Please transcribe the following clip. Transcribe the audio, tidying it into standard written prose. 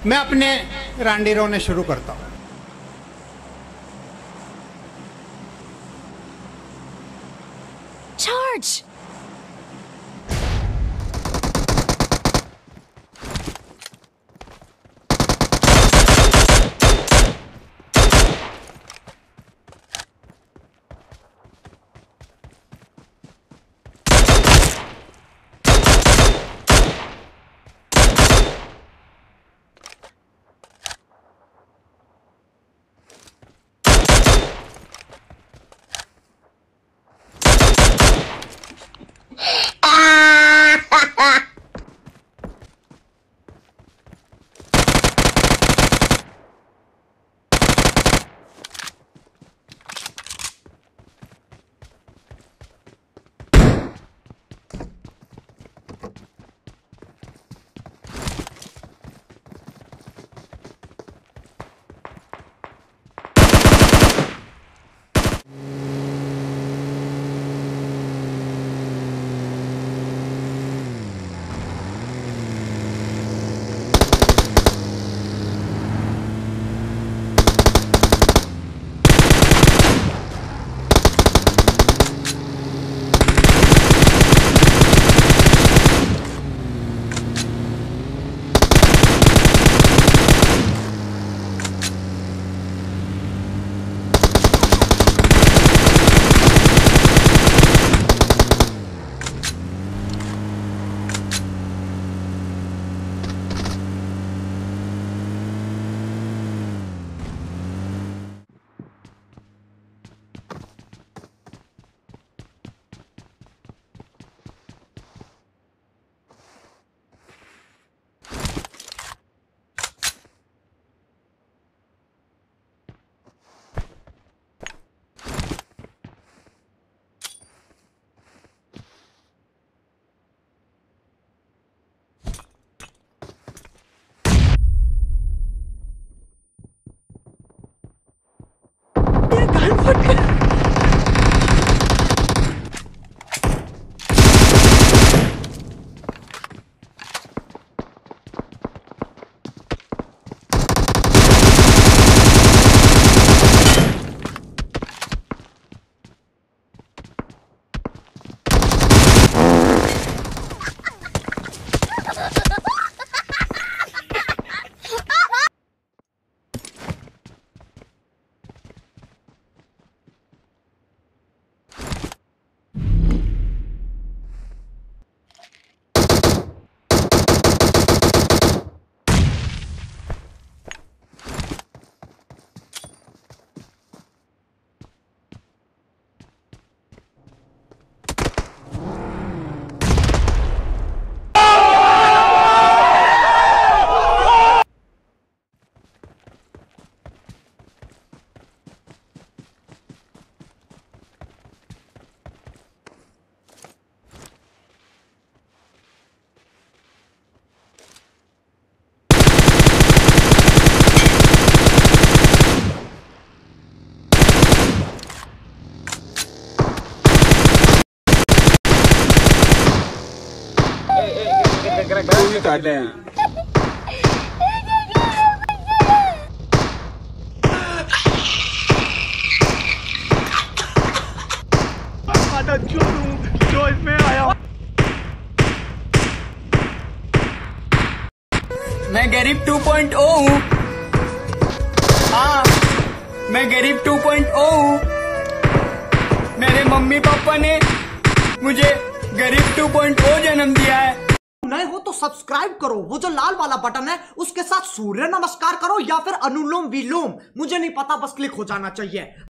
मैं अपने रांडी रोने शुरू करता हूँ। Charge! काटे हैं। जो इसमें आया मैं गरीब 2.0 हूँ। हाँ, मैं गरीब 2.0 हूँ। मेरे मम्मी पापा ने मुझे गरीब 2.0 जन्म दिया है। नए हो तो सब्सक्राइब करो, वो जो लाल वाला बटन है उसके साथ सूर्य नमस्कार करो या फिर अनुलोम विलोम, मुझे नहीं पता, बस क्लिक हो जाना चाहिए।